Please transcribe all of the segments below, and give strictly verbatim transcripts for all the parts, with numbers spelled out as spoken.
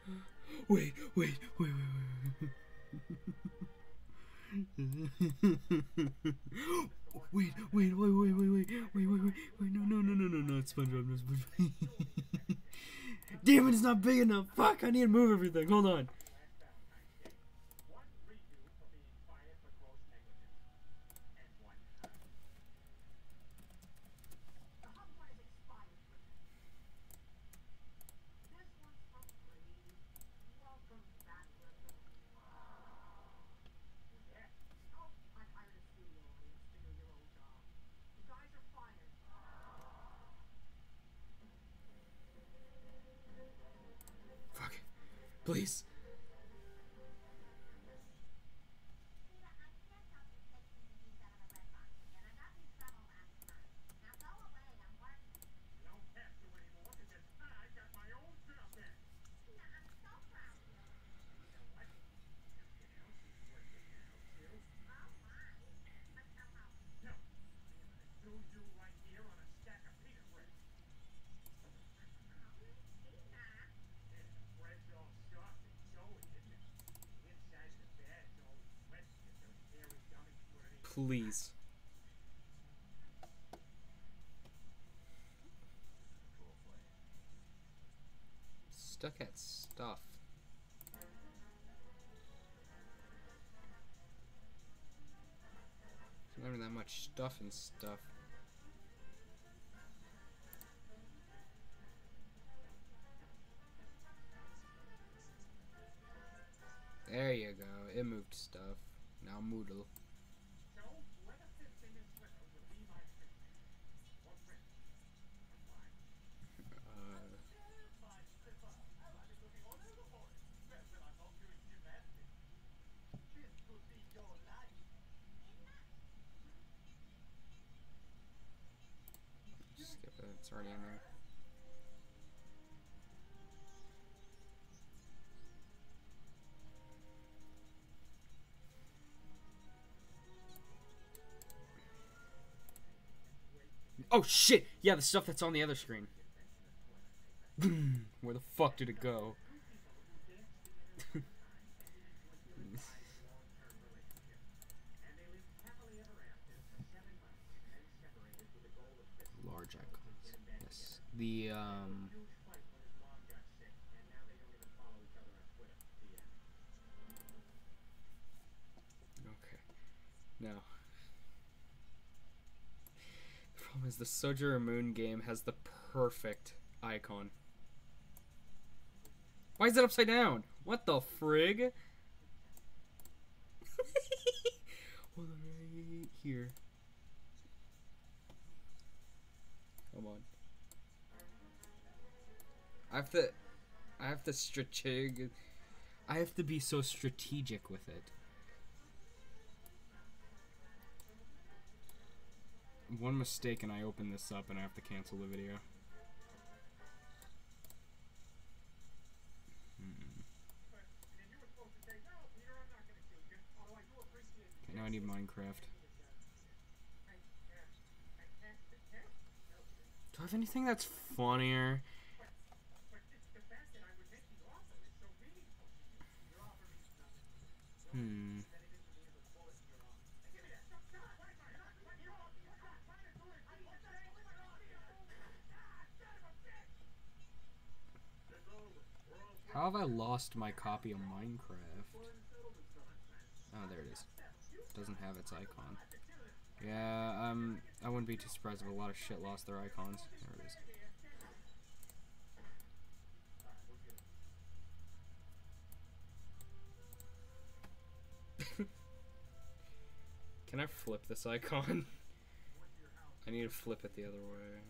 Wait, wait, wait, wait, wait. Wait, wait, wait, wait, wait, wait, wait, wait, wait, wait, no, no, no, no, no, not SpongeBob, not SpongeBob. Damn it, it's not big enough. Fuck, I need to move everything. Hold on. Fuck. Please. Please. Stuck at stuff. There's not even that much stuff and stuff. There you go. It moved stuff. Now Moodle. Skip it. It's already in there. Oh shit! Yeah, the stuff that's on the other screen. Where the fuck did it go? Large icons. Yes. The um. Okay. Now. The problem is the Sojourner Moon game has the perfect icon. Why is it upside down? What the frig? Hold on right here. Come on. I have to I have to strategic I have to be so strategic with it. One mistake and I open this up and I have to cancel the video. Hmm. Okay, now I need Minecraft. Do I have anything that's funnier? Hmm. How have I lost my copy of Minecraft? Oh, there it is. Doesn't have its icon. Yeah, um, I wouldn't be too surprised if a lot of shit lost their icons. There it is. Can I flip this icon? I need to flip it the other way.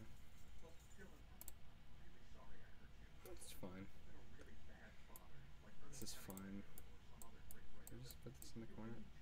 It's fine. This is fine. Can I just put this in the corner?